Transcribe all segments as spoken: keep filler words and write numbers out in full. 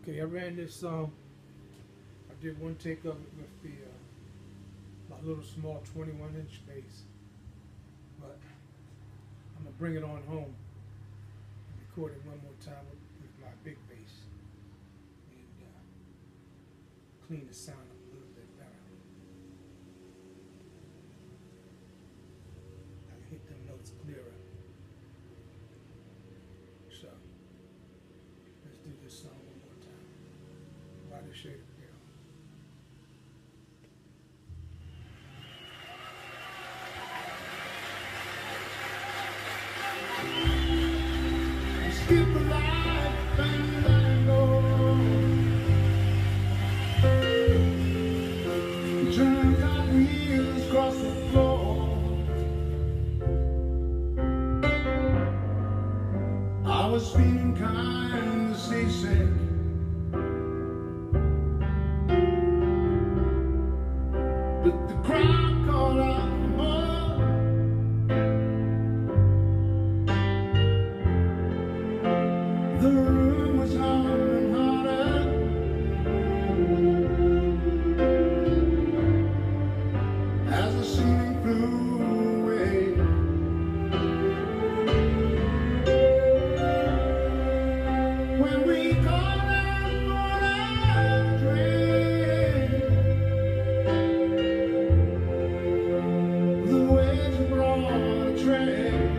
Okay, I ran this song. I did one take of it with the uh, my little small twenty-one inch bass, but I'm gonna bring it on home and record it one more time with, with my big bass and uh, clean the sound up a little bit better. I can hit them notes clearer. So let's do this song one more time. Why the shade of pale. Skip a life and let it go. Turn got wheels across the floor. I was feeling kind of seasick. But the crowd called out more. The room was humming harder as the ceiling flew away. When we called out for that train, the waves brought a train.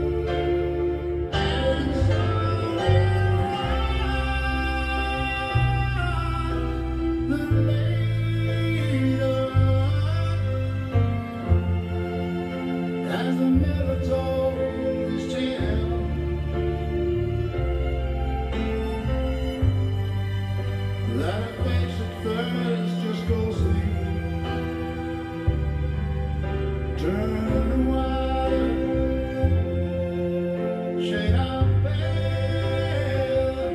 As the miller told his tale, that her face at first just ghostly turned wild, shade of pale.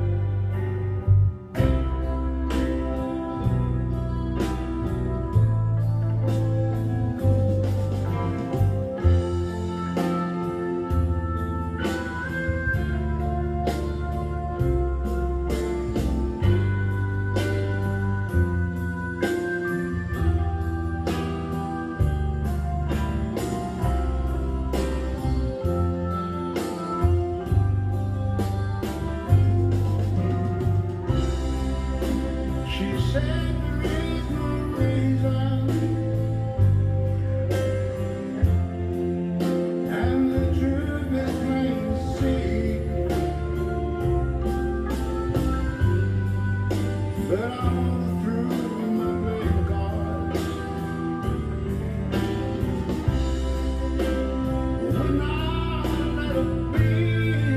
She said there is no reason, and the truth is plain to see, but all through my playing cards would not let it be.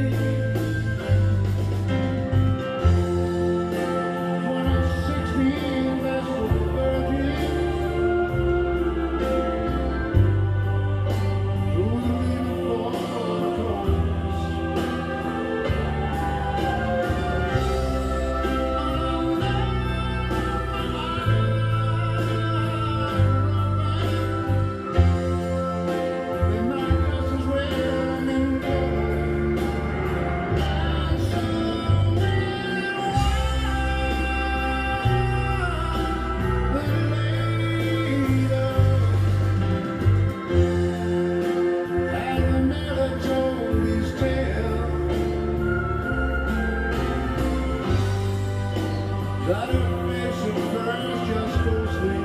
That her face at first just ghostly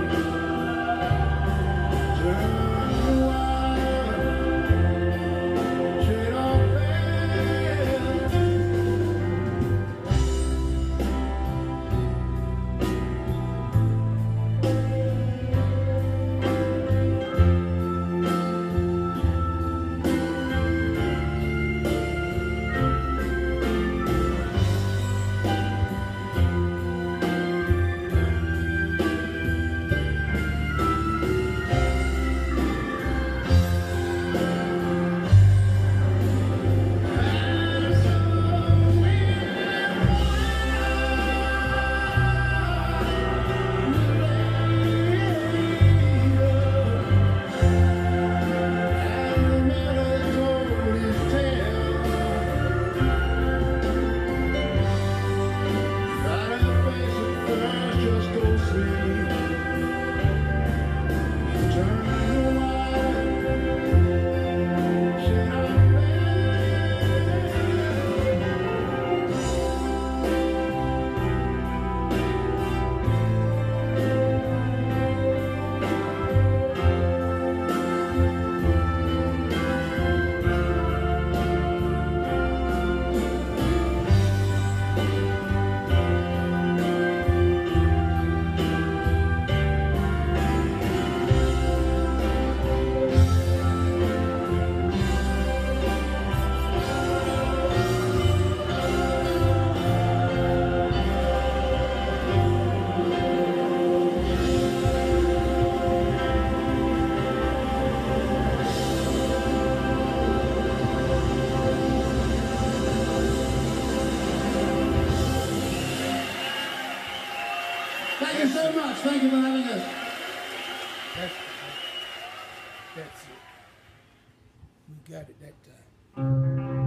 turned wild, shade of pale. Thank you so much. Thank you for having us. That's, that's it. We got it that time.